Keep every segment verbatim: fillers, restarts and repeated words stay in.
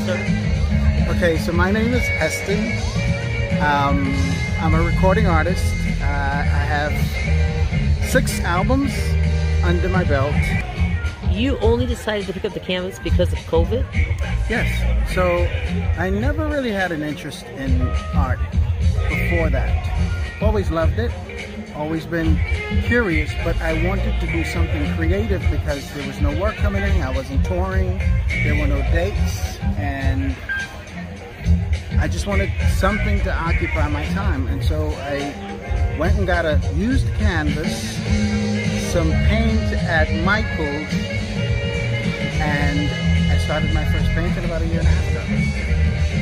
sir? Okay, so my name is Heston. Um, I'm a recording artist. Uh, I have six albums under my belt. You only decided to pick up the canvas because of COVID? Yes. So I never really had an interest in art before that. Always loved it. Always been curious, but I wanted to do something creative because there was no work coming in. I wasn't touring. There were no dates. And I just wanted something to occupy my time. And so I went and got a used canvas, some paint at Michael's, and I started my first painting about a year and a half ago.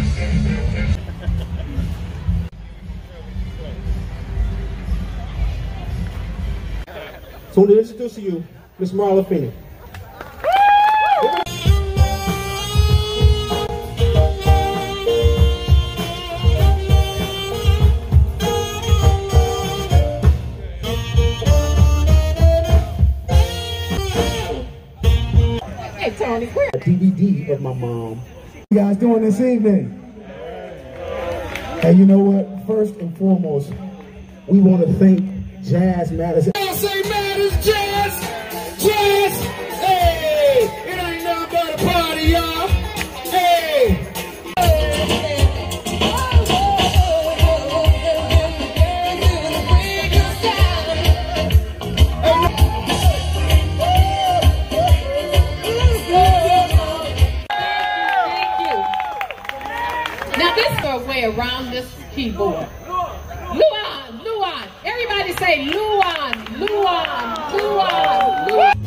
So I want to introduce to you Miss Marla Feeney. Hey Tony, where? A D V D of my mom. What you guys doing this evening? And you know what? First and foremost, we want to thank Jazz Matters. I say Matters Jazz, Jazz. Hey, it ain't nothing but a party, y'all. Hey. Now this is a way around this keyboard. Luan, Luan. Everybody say Luan, Luan, Luan, Luan.